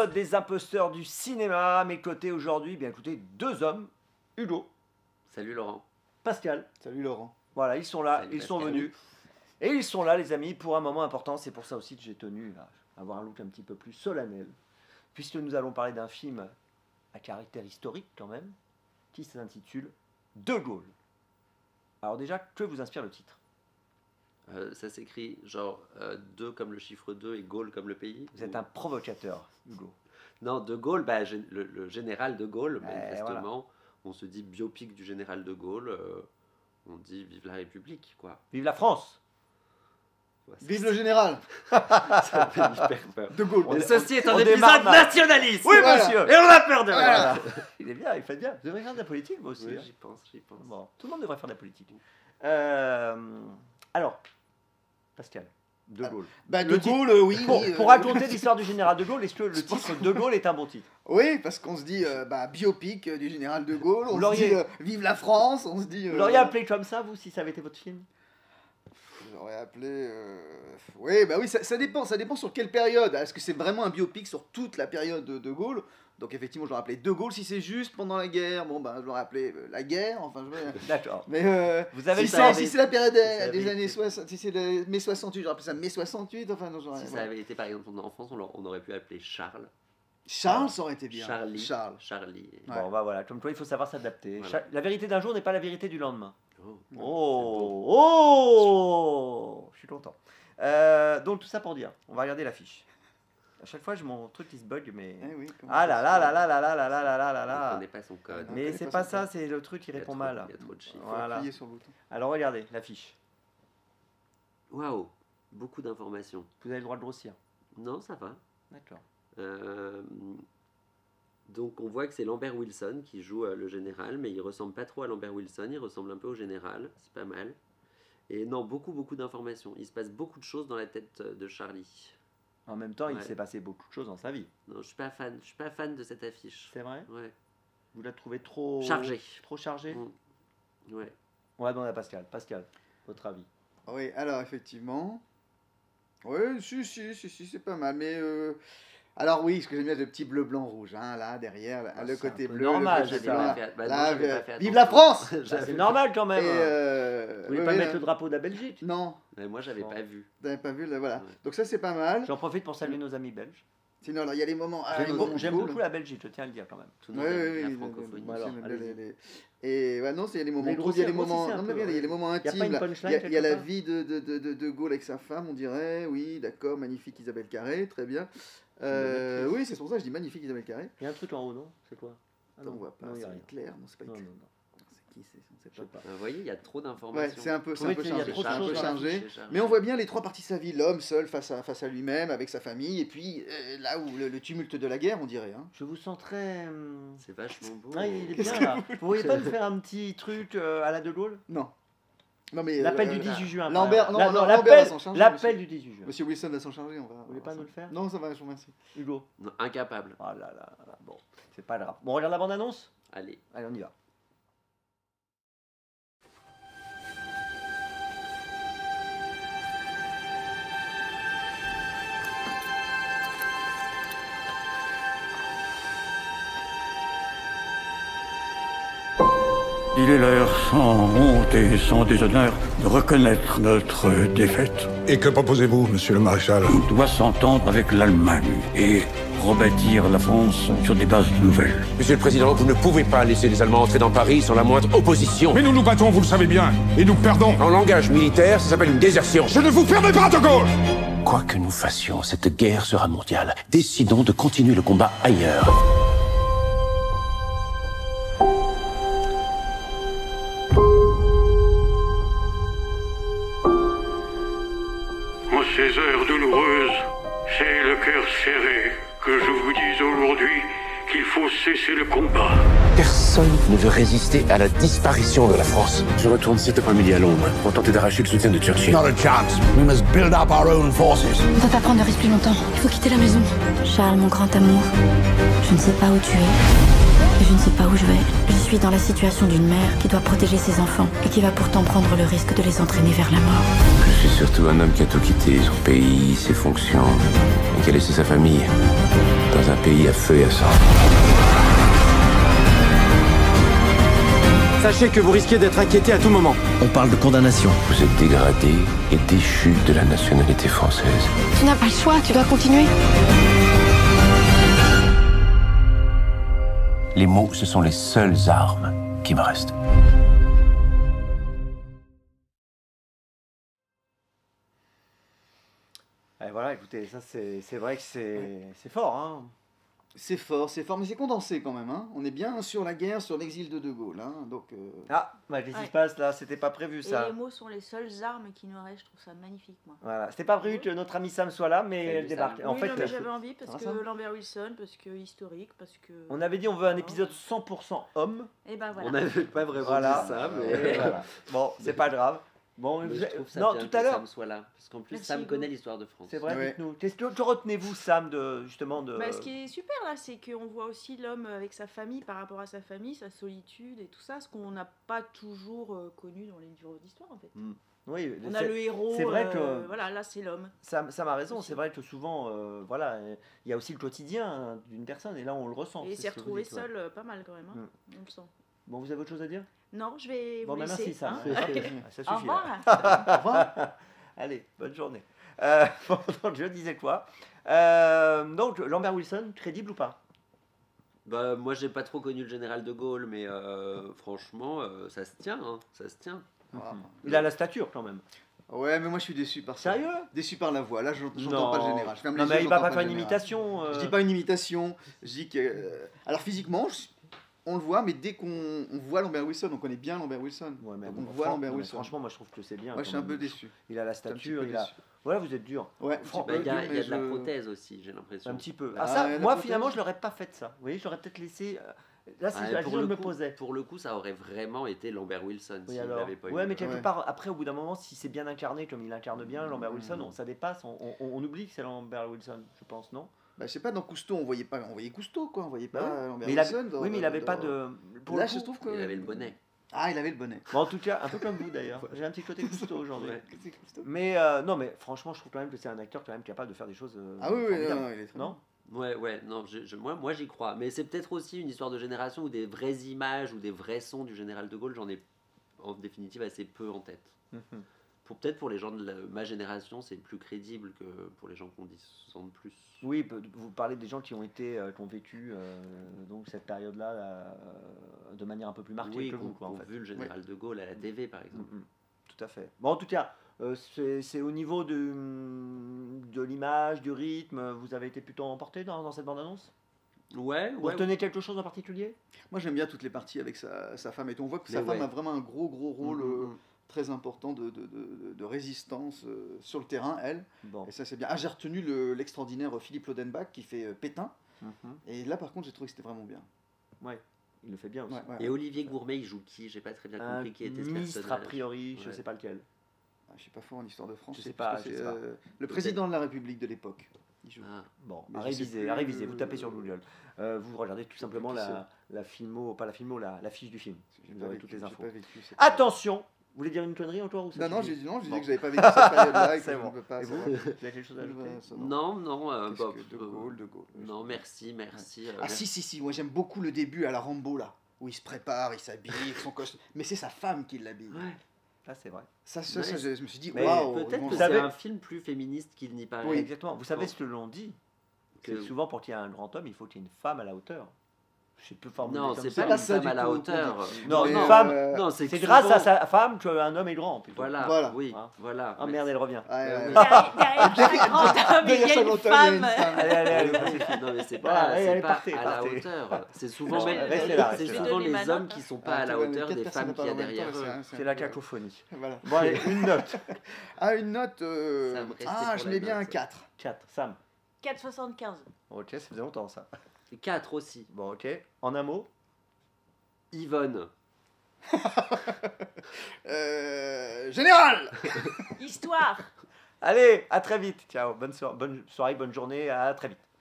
des imposteurs du cinéma. À mes côtés aujourd'hui, bien écoutez, deux hommes. Hugo. Salut Laurent. Pascal. Salut Laurent. Voilà, ils sont là, Salut ils sont Pascal. venus. Et ils sont là, les amis, pour un moment important. C'est pour ça aussi que j'ai tenu à avoir un look un petit peu plus solennel. Puisque nous allons parler d'un film à caractère historique quand même, qui s'intitule De Gaulle. Alors déjà, que vous inspire le titre? Ça s'écrit genre 2 comme le chiffre 2 et Gaulle comme le pays. Vous êtes un provocateur, Hugo. Non, de Gaulle, bah, le général de Gaulle, Ouais, manifestement, voilà. on se dit biopic du général de Gaulle, on dit vive la République, quoi. Vive la France! Ouais, ça- Vive le général. ça fait hyper peur. De Gaulle. Mais ceci est un on épisode démarre mal. nationaliste. Oui, Voilà. monsieur! Et on a peur de rien. Voilà. Il est bien, il fait bien. Vous devriez faire de la politique, moi aussi. Oui, hein. j'y pense, j'y pense. Bon, tout le monde devrait faire de la politique. Alors, Pascal, De Gaulle. Bah, Le De Gaulle, oui. Pour raconter l'histoire du général de Gaulle, est-ce que le titre De Gaulle est un bon titre? Oui, parce qu'on se dit biopic du général de Gaulle. Vous On se l'auriez- dit vive la France. On se dit. Vous l'auriez appelé comme ça, vous, si ça avait été votre film? J'aurais appelé. Oui, bah oui, ça dépend. Ça dépend sur quelle période. Est-ce que c'est vraiment un biopic sur toute la période de Gaulle? Donc effectivement, je l'aurais appelé De Gaulle. Si c'est juste pendant la guerre, bon bah je l'aurais appelé la guerre. Enfin, D'accord. mais Vous avez si le temps. c'est la période ça des avait années été- 60, si c'est les mai 68, j'aurais appelé ça mai 68. Enfin, non, j'aurais. Si ça voilà. avait été par exemple en enfance, on aurait pu appeler Charles. Charles, ça aurait été bien. Charlie. Charles. Charlie. Ouais. Bon, bah voilà, comme toi, il faut savoir s'adapter. Voilà. La vérité d'un jour n'est pas la vérité du lendemain. Oh. Oh, oh, je suis content. Donc tout ça pour dire, on va regarder l'affiche. À chaque fois, j'ai mon truc qui se bug, mais Eh oui, comment ah ça là se là fait là là là là là là là là là On ne là. connaît pas son code. On Mais connaît c'est pas pas son ça, code. c'est le truc qui Il y a répond trop- mal. Il y a trop de chiffres. Faut Voilà. appuyer sur le bouton. Alors regardez l'affiche. Waouh, beaucoup d'informations. Vous avez le droit de grossir. Non, ça va. D'accord. Donc on voit que c'est Lambert Wilson qui joue le général, mais il ressemble pas trop à Lambert Wilson, il ressemble un peu au général, c'est pas mal. Et non, beaucoup d'informations. Il se passe beaucoup de choses dans la tête de Charlie. En même temps, il Ouais. s'est passé beaucoup de choses dans sa vie. Non, je suis pas fan de cette affiche. C'est vrai? Ouais. Vous la trouvez trop Chargée. Trop chargée? Ouais. On va demander à Pascal. Pascal, votre avis? Oui, alors effectivement. Oui, si, c'est pas mal. Mais alors oui, ce que j'aime bien, c'est le petit bleu, blanc, rouge, hein, là, derrière, là, le c'est un côté peu bleu. normal, le côté ça. bleu, J'avais là. pas fait- bah non, Là, j'avais pas fait vive attention. la France. C'est normal quand même. Et Vous voulez oui, pas oui, mettre là. le drapeau de la Belgique? Non, Mais moi, j'avais Bon. pas vu. t'avais pas vu, là, voilà. Ouais. Donc ça, c'est pas mal. J'en profite pour saluer nos amis belges. Sinon, alors, il y a les moments. les J'aime moments j'aime cool. beaucoup la Belgique, je tiens à le dire quand même. Tout le Oui, monde aime oui, la oui, francophonie. Voilà, on aime bien allez-y. Et ouais, non, il y a les moments Mais cool, il y a les grossissez moments. un Non, peu, mais regarde, il y a les ouais. moments Y a pas intimes. une là. punchline Il y a quelque la part vie de Gaulle avec sa femme, on dirait. Oui, d'accord, magnifique Isabelle Carré, très bien. actrice. Oui, c'est pour ça que je dis magnifique Isabelle Carré. Il y a un truc en haut, non? C'est quoi? Ah On voit pas, non, il y a c'est rien. Claire, non, c'est pas Non, non, Claire. non. C'est qui, on sait Je sais pas. pas. Vous voyez, il y a trop Ouais, d'informations. c'est un peu Trouvez qu'il y a chargé, trop de c'est un choses peu dans la chargé. C'est chargé. Mais on voit bien les trois parties de sa vie, l'homme seul face à lui-même, avec sa famille, et puis là où le tumulte de la guerre, on dirait. Hein. Je vous sens très. C'est vachement beau. Ah, il est Qu'est-ce bien que là. Vous pourriez pas me faire un petit truc à la De Gaulle? Non. Non mais L'appel du 18 juin. Lambert, par non, exemple. non, La- Lambert va s'en charger, L'appel du 18 juin. Monsieur Wilson va s'en charger, on va. Vous voulez pas nous le faire? Non, ça va, je vous remercie. Hugo. Non, incapable. Oh là là là. Bon, c'est pas grave. Bon, on regarde la bande-annonce? Allez. Allez, on y va. Il est l'heure, sans honte et sans déshonneur, de reconnaître notre défaite. Et que proposez-vous, monsieur le maréchal? On doit s'entendre avec l'Allemagne et rebâtir la France sur des bases nouvelles. Monsieur le Président, vous ne pouvez pas laisser les Allemands entrer dans Paris sans la moindre opposition. Mais nous nous battons, vous le savez bien, et nous perdons. En langage militaire, ça s'appelle une désertion. Je ne vous permets pas, De Gaulle! Quoi que nous fassions, cette guerre sera mondiale. Décidons de continuer le combat ailleurs. En ces heures douloureuses, c'est le cœur serré que je vous dis aujourd'hui qu'il faut cesser le combat. Personne ne veut résister à la disparition de la France. Je retourne cet après-midi à Londres pour tenter d'arracher le soutien de Churchill. Not a chance. We must build up our own forces. On ne peut pas prendre de risque plus longtemps. Il faut quitter la maison. Charles, mon grand amour, je ne sais pas où tu es. Et je ne sais pas où je vais. Je suis dans la situation d'une mère qui doit protéger ses enfants et qui va pourtant prendre le risque de les entraîner vers la mort. Je suis surtout un homme qui a tout quitté, son pays, ses fonctions, et qui a laissé sa famille dans un pays à feu et à sang. Sachez que vous risquez d'être inquiété à tout moment. On parle de condamnation. Vous êtes dégradé et déchu de la nationalité française. Tu n'as pas le choix, tu dois continuer. Les mots, ce sont les seules armes qui me restent. Et voilà, écoutez, ça c'est vrai que c'est fort. Hein. C'est fort, mais c'est condensé quand même. Hein. On est bien sur la guerre, sur l'exil de De Gaulle. Hein. Donc, Ah, bah, qu'est-ce qui se passe là? C'était pas prévu ça. Et les mots sont les seules armes qui nous restent. Je trouve ça magnifique, moi. Voilà, c'était pas prévu que notre ami Sam soit là, mais elle débarque. Oui, En fait, non, mais j'avais envie parce que Lambert Wilson, parce que historique, parce que. on avait dit on veut un épisode 100% homme. Et ben voilà. On n'avait pas vraiment Voilà. dit ça, mais. Et voilà. Bon, c'est pas grave. Bon, Mais je trouve ça non, bien tout que à l'heure. Sam soit là, parce qu'en plus Merci, Sam Hugo. connaît l'histoire de France. C'est vrai, Ouais. dites-nous. Qu'est-ce que retenez-vous, Sam, de justement de. Bah, ce qui est super là, c'est qu'on voit aussi l'homme avec sa famille par rapport à sa famille, sa solitude et tout ça, ce qu'on n'a pas toujours connu dans les livres d'histoire en fait. Oui, On a le héros, c'est vrai que voilà, là c'est l'homme. Sam a raison. C'est vrai que souvent, voilà, il y a aussi le quotidien hein, d'une personne, et là on le ressent. Et c'est s'est ce que vous retrouvé dites, ouais. seul pas mal quand même, hein. On le sent. Bon, vous avez autre chose à dire? Non, je vais Bon, vous bah, laisser. merci, Sam. hein. Ah, Ok. ça Au suffit. là. revoir. Au revoir. Allez, bonne journée. Bon, donc je disais quoi? Donc Lambert Wilson, crédible ou pas? Bah, moi j'ai pas trop connu le général de Gaulle, mais franchement, ça se tient, hein, ça se tient. voilà. Il a la stature quand même. Ouais, mais moi je suis déçu par ça. Sérieux? Déçu par la voix. Là, j'entends Non. pas le général. Je ferme Non, les mais yeux, il va j'entends pas faire le une général. imitation. Je dis pas une imitation. Je dis que. Alors physiquement, on le voit, mais dès qu'on voit Lambert Wilson, on connaît bien Lambert Wilson. Ouais, mais Donc, bon, on voit Lambert mais Wilson. franchement, moi je trouve que c'est bien. Moi, je suis quand un peu même. déçu. Il a la Je suis un petit stature, peu il a. déçu. Voilà, vous êtes dur. Ouais, Fran- Bah, il y a, dur, il y a mais de la je- prothèse aussi, j'ai l'impression. Un petit peu. Là, Ah ça, il y a de la moi prothèse. finalement, je l'aurais pas fait ça. Vous voyez, j'aurais peut-être laissé. Là, c'est Ah, la question que je me posais. pour le coup, ça aurait vraiment été Lambert Wilson Oui, s'il alors. l'avait pas eu. Ouais, mais quelque Ouais. part, après, au bout d'un moment, si c'est bien incarné comme il incarne bien, Lambert Wilson, ça dépasse. On oublie que c'est Lambert Wilson, je pense, non? Bah, je sais pas, dans Cousteau, on voyait Cousteau, quoi. On voyait pas Bah ouais. Lambert Mais il avait, Wilson. dans- oui, mais il avait dans- pas de. Pour Là, le je coup- trouve que. Il avait le bonnet. Ah, il avait le bonnet. Bon, en tout cas, un peu comme vous d'ailleurs. J'ai un petit côté Cousteau aujourd'hui. Ouais. C'est Cousteau. Mais non, mais franchement, je trouve quand même que c'est un acteur quand même capable de faire des choses. Ah oui, oui, formidables. non, il est très Non. Ouais, non, moi j'y crois. Mais c'est peut-être aussi une histoire de génération où des vraies images ou des vrais sons du général de Gaulle, j'en ai en définitive assez peu en tête. Mhm. Peut-être pour les gens de ma génération, c'est plus crédible que pour les gens qui ont 10 ans de plus. Oui, vous parlez des gens qui ont été, qui ont vécu donc cette période-là de manière un peu plus marquée Oui, que qui vous, ont quoi, en fait. vu le général de Gaulle à la TV, par exemple. Mhm. Tout à fait. Bon, en tout cas, c'est au niveau de l'image, du rythme, vous avez été plutôt emporté dans cette bande-annonce? Ouais, Vous retenez quelque chose en particulier? Moi, j'aime bien toutes les parties avec sa femme et tout. On voit que Mais sa femme ouais. a vraiment un gros rôle Mhm. très important de résistance sur le terrain, elle. Bon. Et ça, c'est bien. Ah, j'ai retenu l'extraordinaire Philippe Lodenbach qui fait Pétain. Mhm. Et là, par contre, j'ai trouvé que c'était vraiment bien. Ouais, il le fait bien aussi. Ouais, ouais. Et Olivier Gourmet, il joue qui? J'ai pas très bien Un compris qui était ce ministre, a personnage. priori, je Ouais. sais pas lequel. Ah, je suis pas fort en histoire de France. Je sais c'est pas, parce que je c'est, sais pas. le président de la République de l'époque. Il joue. Ah. Bon, Mais à je sais réviser, plus, à réviser. Vous tapez sur Google. Vous regardez tout simplement qui la filmo, pas la filmo, la fiche du film. J'ai Vous pas aurez vécu, toutes les j'ai infos. pas vécu cette- Attention! Vous voulez dire une connerie encore ou ça Non, suffit j'ai dit non, j'ai Bon. dit que j'avais pas vécu cette période-là et que C'est je bon. ne peux pas. Et vous, savoir. vous avez quelque chose à ajouter? Ouais, ça, Non, Qu'est-ce bah, que De Gaulle. non, merci. Ah si, moi j'aime beaucoup le début à la Rambo là, où il se prépare, il s'habille, avec son costume. Mais c'est sa femme qui l'habille. Ouais. Là, c'est vrai. Ça, Ouais. je me suis dit, Mais waouh. Peut-être ils que vont- c'est savez- un film plus féministe qu'il n'y paraît. Oui, exactement. Vous savez Bon. ce que l'on dit? Que- C'est souvent pour qu'il y ait un grand homme, il faut qu'il y ait une femme à la hauteur. Je sais plus formuler Non, comme c'est ça. pas une ça femme du à la tout, hauteur. Non, Mais, une femme, Non, c'est c'est que grâce à souvent- sa femme qu'un homme est grand. Plutôt. Voilà, Voilà. oui, Hein. voilà. Ah merde, elle revient. Ouais, ouais. Derrière chaque grand homme, il y Derrière a chaque une grand homme, il y a une femme. femme. Allez, Non, mais c'est Voilà, pas, allez, c'est allez, pas partez, à partez. la hauteur. C'est souvent, Non, même- restez là, c'est restez là. souvent Je donne les les hommes mains. qui sont pas à Ah, la ouais, hauteur quatre des personnes femmes à qu'il y a parler en même derrière temps, eux. C'est la cacophonie. Voilà. Bon, allez, une note. Ah, une note. Ça me restait Ah, pour je la mets bien note, un ça. 4. 4. Sam. 4,75. Ok, ça faisait longtemps ça. 4 aussi. Bon, ok. En un mot? Yvonne. Général. Histoire. Allez, à très vite. Ciao, bonne soirée, bonne journée, à très vite.